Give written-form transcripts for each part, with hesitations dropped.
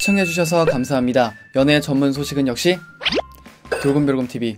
시청해주셔서 감사합니다. 연애 전문 소식은 역시 돌곰별곰TV.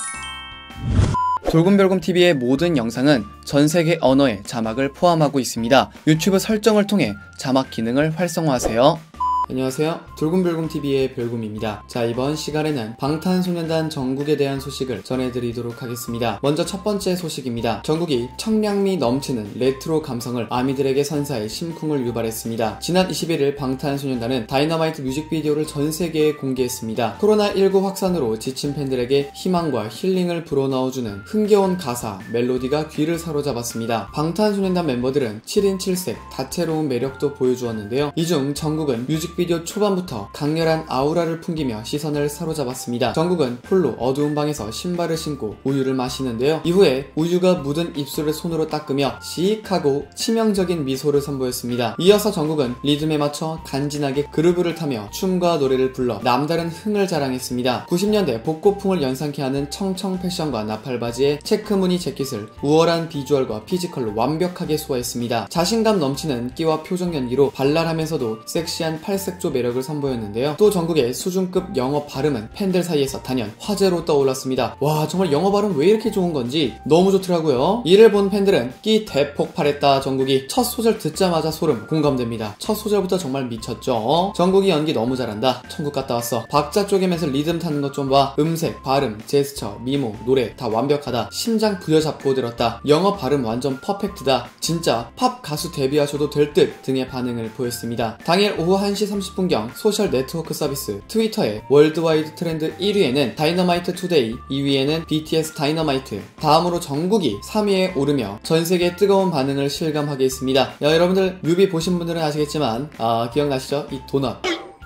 돌곰별곰TV의 모든 영상은 전세계 언어의 자막을 포함하고 있습니다. 유튜브 설정을 통해 자막 기능을 활성화하세요. 안녕하세요. 돌곰별곰TV의 별곰입니다. 자, 이번 시간에는 방탄소년단 정국에 대한 소식을 전해드리도록 하겠습니다. 먼저 첫 번째 소식입니다. 정국이 청량미 넘치는 레트로 감성을 아미들에게 선사해 심쿵을 유발했습니다. 지난 21일 방탄소년단은 다이너마이트 뮤직비디오를 전세계에 공개했습니다. 코로나19 확산으로 지친 팬들에게 희망과 힐링을 불어넣어주는 흥겨운 가사, 멜로디가 귀를 사로잡았습니다. 방탄소년단 멤버들은 7인 7색 다채로운 매력도 보여주었는데요. 이 중 정국은 뮤직비디오 초반부터 강렬한 아우라를 풍기며 시선을 사로잡았습니다. 정국은 홀로 어두운 방에서 신발을 신고 우유를 마시는데요. 이후에 우유가 묻은 입술을 손으로 닦으며 시익하고 치명적인 미소를 선보였습니다. 이어서 정국은 리듬에 맞춰 간지나게 그루브를 타며 춤과 노래를 불러 남다른 흥을 자랑했습니다. 90년대 복고풍을 연상케 하는 청청 패션과 나팔바지에 체크무늬 재킷을 우월한 비주얼과 피지컬로 완벽하게 소화했습니다. 자신감 넘치는 끼와 표정 연기로 발랄하면서도 섹시한 팔색조 매력을 선보였는데요. 또 정국의 수준급 영어 발음은 팬들 사이에서 단연 화제로 떠올랐습니다. 와, 정말 영어 발음 왜 이렇게 좋은 건지 너무 좋더라고요. 이를 본 팬들은 끼 대폭발했다. 정국이 첫 소절 듣자마자 소름. 공감됩니다. 첫 소절부터 정말 미쳤죠. 정국이 연기 너무 잘한다. 천국 갔다 왔어. 박자 쪼개면서 리듬 타는 것 좀 봐. 음색, 발음, 제스처, 미모, 노래 다 완벽하다. 심장 부여잡고 들었다. 영어 발음 완전 퍼펙트다. 진짜 팝 가수 데뷔하셔도 될 듯 등의 반응을 보였습니다. 당일 오후 1시 30분경 소셜 네트워크 서비스 트위터의 월드와이드 트렌드 1위에는 다이너마이트 투데이, 2위에는 BTS 다이너마이트, 다음으로 정국이 3위에 오르며 전세계 뜨거운 반응을 실감하게 했습니다. 야, 여러분들 뮤비 보신 분들은 아시겠지만 기억나시죠? 이 도넛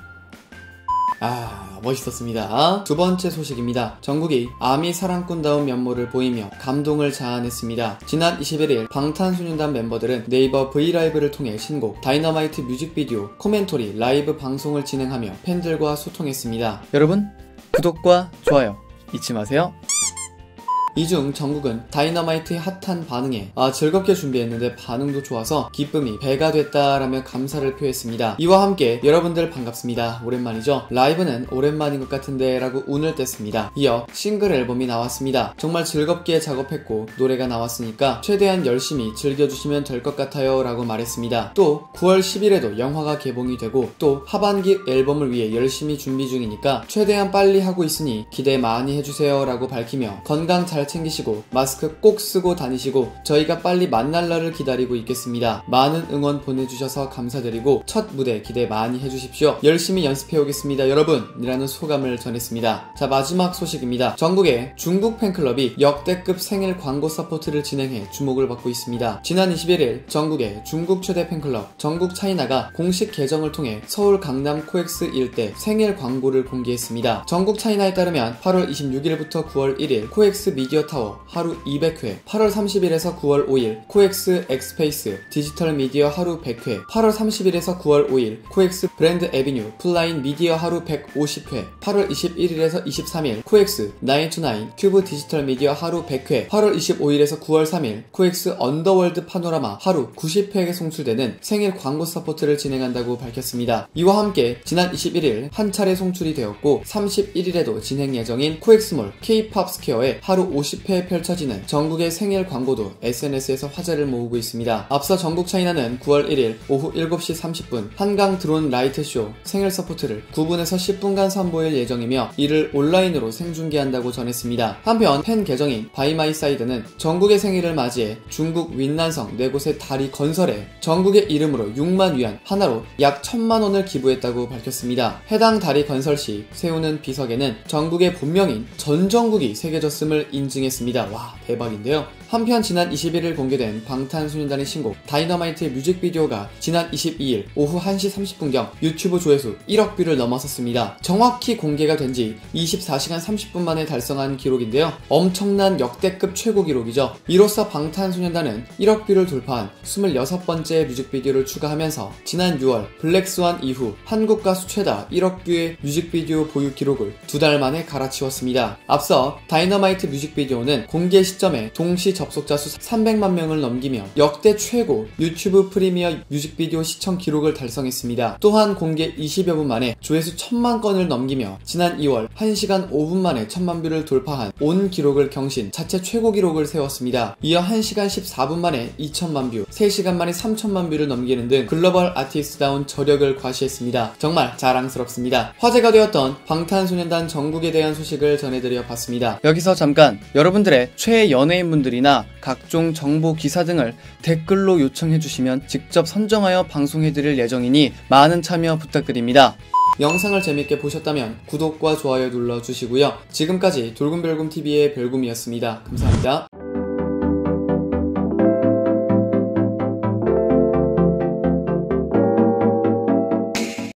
멋있었습니다. 두 번째 소식입니다. 정국이 아미 사랑꾼다운 면모를 보이며 감동을 자아냈습니다. 지난 21일 방탄소년단 멤버들은 네이버 브이라이브를 통해 신곡 다이너마이트 뮤직비디오 코멘터리 라이브 방송을 진행하며 팬들과 소통했습니다. 여러분, 구독과 좋아요 잊지 마세요. 이 중 정국은 다이너마이트의 핫한 반응에 즐겁게 준비했는데 반응도 좋아서 기쁨이 배가 됐다라며 감사를 표했습니다. 이와 함께 여러분들 반갑습니다. 오랜만이죠? 라이브는 오랜만인 것 같은데 라고 운을 뗐습니다. 이어 싱글 앨범이 나왔습니다. 정말 즐겁게 작업했고 노래가 나왔으니까 최대한 열심히 즐겨주시면 될 것 같아요 라고 말했습니다. 또 9월 10일에도 영화가 개봉이 되고 또 하반기 앨범을 위해 열심히 준비 중이니까 최대한 빨리 하고 있으니 기대 많이 해주세요 라고 밝히며 건강 잘 챙기시고 마스크 꼭 쓰고 다니시고 저희가 빨리 만날 날을 기다리고 있겠습니다. 많은 응원 보내주셔서 감사드리고 첫 무대 기대 많이 해주십시오. 열심히 연습해오겠습니다 여러분 이라는 소감을 전했습니다. 자, 마지막 소식입니다. 정국의 중국 팬클럽이 역대급 생일 광고 서포트를 진행해 주목을 받고 있습니다. 지난 21일 정국의 중국 최대 팬클럽 정국 차이나가 공식 계정을 통해 서울 강남 코엑스 일대 생일 광고를 공개했습니다. 정국 차이나에 따르면 8월 26일부터 9월 1일 코엑스 미디어 타워 하루 200회, 8월 30일에서 9월 5일 코엑스 엑스페이스 디지털 미디어 하루 100회, 8월 30일에서 9월 5일 코엑스 브랜드 에비뉴 플라인 미디어 하루 150회, 8월 21일에서 23일 코엑스 929 큐브 디지털 미디어 하루 100회, 8월 25일에서 9월 3일 코엑스 언더월드 파노라마 하루 90회에 송출되는 생일 광고 서포트를 진행한다고 밝혔습니다. 이와 함께 지난 21일 한 차례 송출이 되었고 31일에도 진행 예정인 코엑스몰 K-POP 스퀘어에 하루 50회 펼쳐지는 정국의 생일 광고도 SNS에서 화제를 모으고 있습니다. 앞서 정국 차이나는 9월 1일 오후 7시 30분 한강 드론 라이트쇼 생일 서포트를 9분에서 10분간 선보일 예정이며 이를 온라인으로 생중계한다고 전했습니다. 한편 팬 계정인 바이마이사이드는 정국의 생일을 맞이해 중국 윈난성 4곳의 다리 건설에 정국의 이름으로 6만 위안 하나로 약 1000만 원을 기부했다고 밝혔습니다. 해당 다리 건설 시 세우는 비석에는 정국의 본명인 전정국이 새겨졌음을 인증했습니다. 와, 대박인데요. 한편 지난 21일 공개된 방탄소년단의 신곡 다이너마이트의 뮤직비디오가 지난 22일 오후 1시 30분경 유튜브 조회수 1억 뷰를 넘어섰습니다. 정확히 공개가 된 지 24시간 30분 만에 달성한 기록인데요. 엄청난 역대급 최고 기록이죠. 이로써 방탄소년단은 1억 뷰를 돌파한 26번째 뮤직비디오를 추가하면서 지난 6월 블랙스완 이후 한국 가수 최다 1억 뷰의 뮤직비디오 보유 기록을 2달 만에 갈아치웠습니다. 앞서 다이너마이트 뮤직비디오는 공개 시점에 동시 접속자 수 300만 명을 넘기며 역대 최고 유튜브 프리미어 뮤직비디오 시청 기록을 달성했습니다. 또한 공개 20여 분 만에 조회수 1000만 건을 넘기며 지난 2월 1시간 5분 만에 1000만 뷰를 돌파한 온 기록을 경신, 자체 최고 기록을 세웠습니다. 이어 1시간 14분 만에 2000만 뷰, 3시간 만에 3000만 뷰를 넘기는 등 글로벌 아티스트다운 저력을 과시했습니다. 정말 자랑스럽습니다. 화제가 되었던 방탄소년단 정국에 대한 소식을 전해드려 봤습니다. 여기서 잠깐 여러분들의 최애 연예인분들이나 각종 정보 기사 등을 댓글로 요청해주시면 직접 선정하여 방송해드릴 예정이니 많은 참여 부탁드립니다. 영상을 재밌게 보셨다면 구독과 좋아요 눌러주시고요. 지금까지 돌곰별곰TV의 별곰이었습니다. 감사합니다.